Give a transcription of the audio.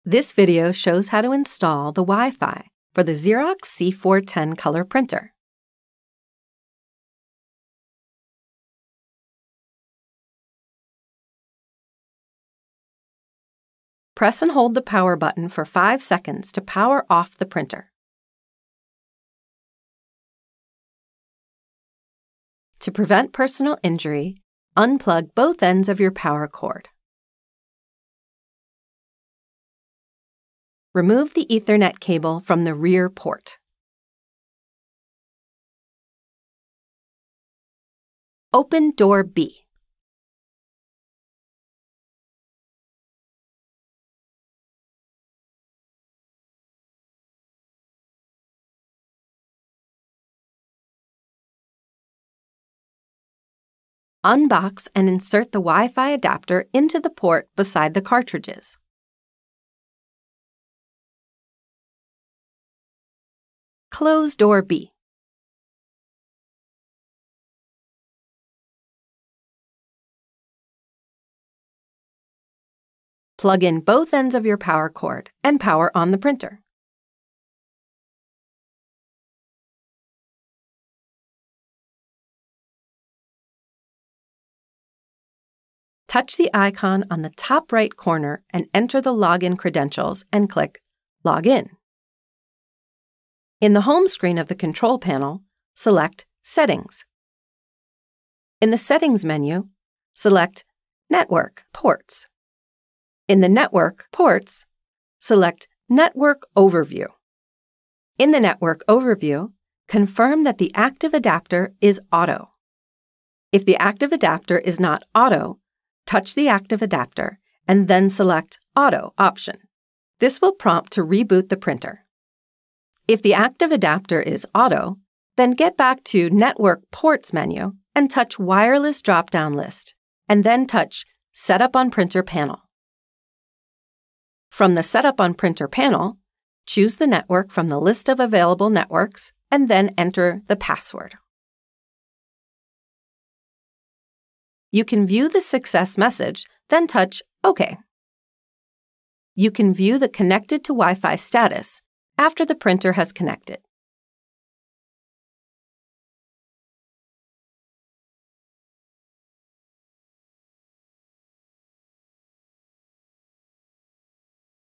This video shows how to install the Wi-Fi for the Xerox C410 Color Printer. Press and hold the power button for 5 seconds to power off the printer. To prevent personal injury, unplug both ends of your power cord. Remove the Ethernet cable from the rear port. Open door B. Unbox and insert the Wi-Fi adapter into the port beside the cartridges. Close door B. Plug in both ends of your power cord and power on the printer. Touch the icon on the top right corner and enter the login credentials and click Login. In the home screen of the control panel, select Settings. In the Settings menu, select Network Ports. In the Network Ports, select Network Overview. In the Network Overview, confirm that the active adapter is Auto. If the active adapter is not Auto, touch the active adapter and then select Auto option. This will prompt to reboot the printer. If the active adapter is Auto, then get back to Network Ports menu and touch Wireless drop-down list, and then touch Setup on Printer panel. From the Setup on Printer panel, choose the network from the list of available networks and then enter the password. You can view the success message, then touch OK. You can view the connected to Wi-Fi status after the printer has connected.